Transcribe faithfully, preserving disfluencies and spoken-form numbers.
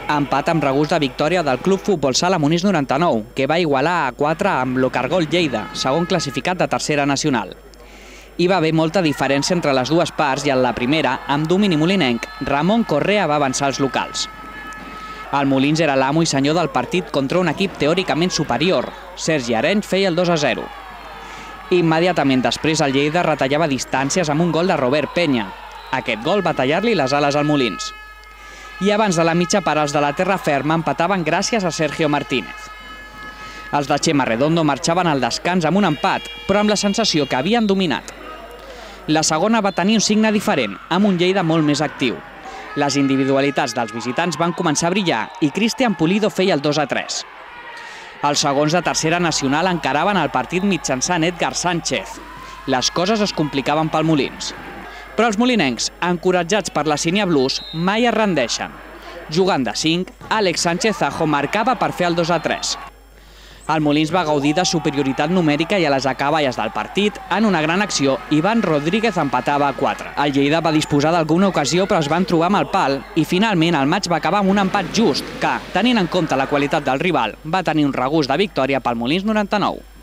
Empat amb regust de victòria del Club Futbol Sala Molins noranta-nou, que va igualar a quatre amb l'Ocargol Lleida, segon classificat de tercera nacional. Hi va haver molta diferència entre les dues parts i en la primera, amb domini molinenc, Ramon Correa va avançar els locals. El Molins era l'amo i senyor del partit contra un equip teòricament superior. Sergi Arenys feia el dos a zero. Immediatament després el Lleida retallava distàncies amb un gol de Robert Peña. Aquest gol va tallar-li les ales al Molins. I abans de la mitja part els de la terra ferma empataven gràcies a Sergio Martínez. Els de Chema Redondo marxaven al descans amb un empat, però amb la sensació que havien dominat. La segona va tenir un signe diferent, amb un Lleida molt més actiu. Les individualitats dels visitants van començar a brillar i Cristian Pulido feia el dos a tres. Els segons de tercera nacional encaraven el partit mitjançant Edgar Sánchez. Les coses es complicaven pel Molins. Però els molinencs, encoratjats per la Sínia Blues, mai es rendeixen. Jugant de cinc, Àlex Sánchez Ajo marcava per fer el dos a tres. El Molins va gaudir de superioritat numèrica i a les acaballes del partit, en una gran acció, Ivan Rodríguez empatava a quatre. El Lleida va disposar d'alguna ocasió però es van trobar amb el pal i finalment el maig va acabar amb un empat just que, tenint en compte la qualitat del rival, va tenir un regust de victòria pel Molins noranta-nou.